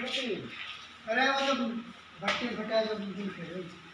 अरे वो तो भट्टी भटिया जो बिल्कुल खेल